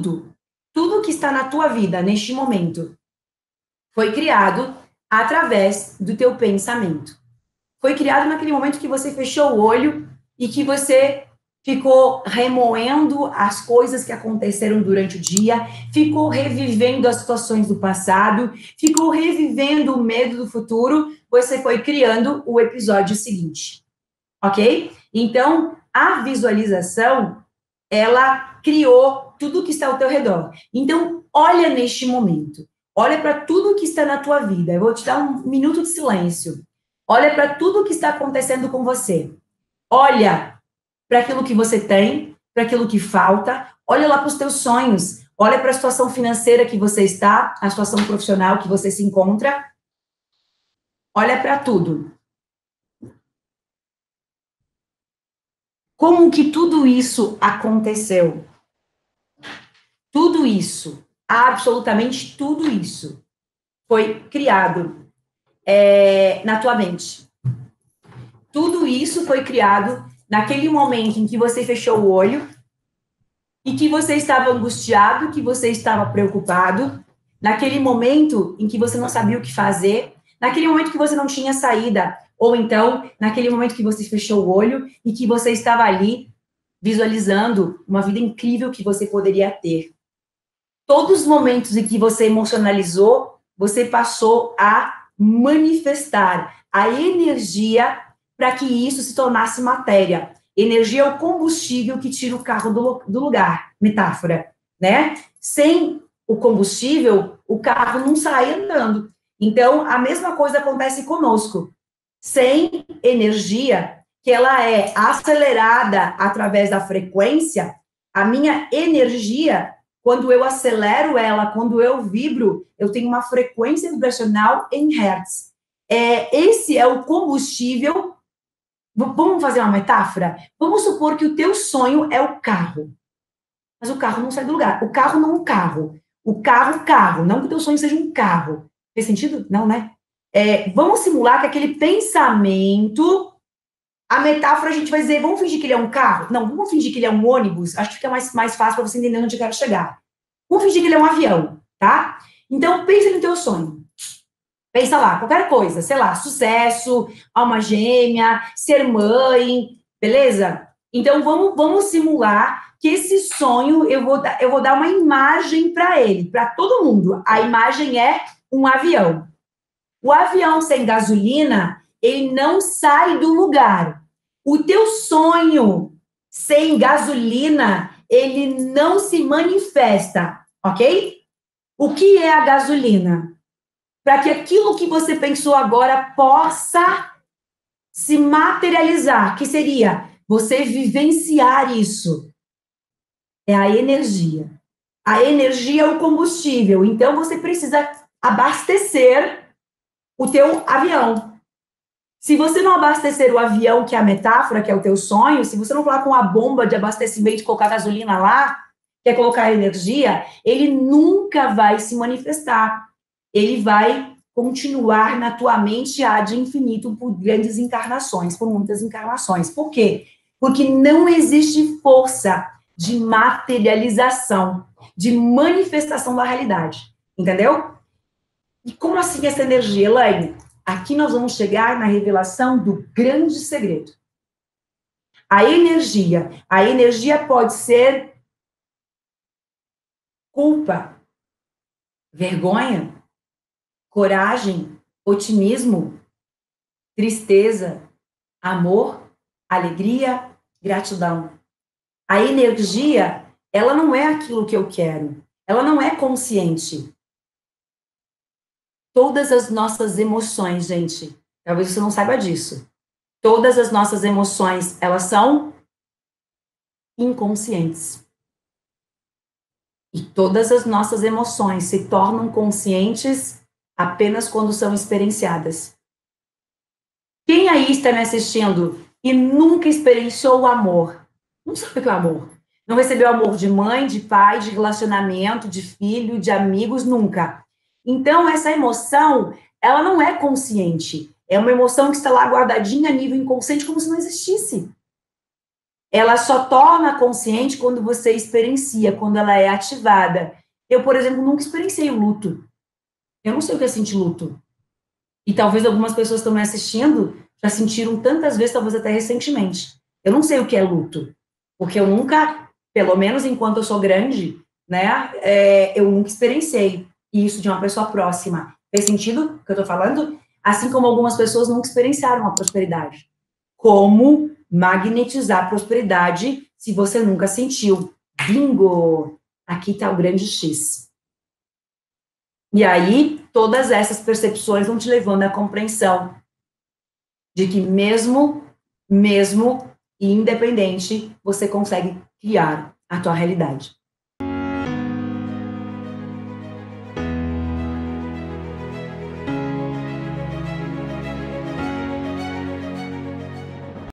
tudo que está na tua vida neste momento foi criado através do teu pensamento. Foi criado naquele momento que você fechou o olho e que você ficou remoendo as coisas que aconteceram durante o dia, ficou revivendo as situações do passado, ficou revivendo o medo do futuro, você foi criando o episódio seguinte, ok? Então, a visualização, ela criou tudo que está ao teu redor. Então, olha neste momento, olha para tudo que está na tua vida. Eu vou te dar um minuto de silêncio. Olha para tudo que está acontecendo com você. Olha para aquilo que você tem, para aquilo que falta, olha lá para os teus sonhos, olha para a situação financeira que você está, a situação profissional que você se encontra, olha para tudo. Como que tudo isso aconteceu? Tudo isso, absolutamente tudo isso, foi criado na tua mente. Tudo isso foi criado naquele momento em que você fechou o olho e que você estava angustiado, que você estava preocupado, naquele momento em que você não sabia o que fazer, naquele momento que você não tinha saída, ou então naquele momento que você fechou o olho e que você estava ali visualizando uma vida incrível que você poderia ter. Todos os momentos em que você emocionalizou, você passou a manifestar a energia para que isso se tornasse matéria. Energia é o combustível que tira o carro do lugar, metáfora, né? Sem o combustível, o carro não sai andando. Então, a mesma coisa acontece conosco. Sem energia, que ela é acelerada através da frequência, a minha energia, quando eu acelero ela, quando eu vibro, eu tenho uma frequência vibracional em hertz. Esse é o combustível. Vamos fazer uma metáfora? Vamos supor que o teu sonho é o carro. Mas o carro não sai do lugar. O carro não é um carro. O carro, carro. Não que o teu sonho seja um carro. Fez sentido? Não, né? Vamos simular que aquele pensamento, a metáfora a gente vai dizer, vamos fingir que ele é um carro? Não, vamos fingir que ele é um ônibus. Acho que fica mais fácil para você entender onde eu quero chegar. Vamos fingir que ele é um avião, tá? Então, pensa no teu sonho. Pensa lá, qualquer coisa, sei lá, sucesso, alma gêmea, ser mãe, beleza? Então, vamos simular que esse sonho, eu vou dar uma imagem para ele, para todo mundo. A imagem é um avião. O avião sem gasolina, ele não sai do lugar. O teu sonho sem gasolina, ele não se manifesta, ok? O que é a gasolina? Para que aquilo que você pensou agora possa se materializar, que seria você vivenciar isso. É a energia. A energia é o combustível. Então, você precisa abastecer o teu avião. Se você não abastecer o avião, que é a metáfora, que é o teu sonho, se você não falar com a bomba de abastecimento e colocar gasolina lá, que é colocar energia, ele nunca vai se manifestar. Ele vai continuar na tua mente ad infinito por grandes encarnações, por muitas encarnações. Por quê? Porque não existe força de materialização, de manifestação da realidade. Entendeu? E como assim essa energia, Elaine? Aqui nós vamos chegar na revelação do grande segredo. A energia pode ser culpa, vergonha, coragem, otimismo, tristeza, amor, alegria, gratidão. A energia, ela não é aquilo que eu quero. Ela não é consciente. Todas as nossas emoções, gente, talvez você não saiba disso. Todas as nossas emoções, elas são inconscientes. E todas as nossas emoções se tornam conscientes apenas quando são experienciadas. Quem aí está me assistindo e nunca experienciou o amor? Não sabe o que é o amor. Não recebeu amor de mãe, de pai, de relacionamento, de filho, de amigos, nunca. Então, essa emoção, ela não é consciente. É uma emoção que está lá guardadinha a nível inconsciente, como se não existisse. ela só torna consciente quando você experiencia, quando ela é ativada. Eu, por exemplo, nunca experienciei o luto. Eu não sei o que é sentir luto. E talvez algumas pessoas que estão me assistindo já sentiram tantas vezes, talvez até recentemente. Eu não sei o que é luto, porque eu nunca, pelo menos enquanto eu sou grande, né, eu nunca experienciei isso de uma pessoa próxima. Fez sentido o que eu estou falando? Assim como algumas pessoas nunca experienciaram a prosperidade. Como magnetizar a prosperidade se você nunca sentiu? Bingo! Aqui está o grande X. E aí, todas essas percepções vão te levando à compreensão de que mesmo e independente, você consegue criar a tua realidade.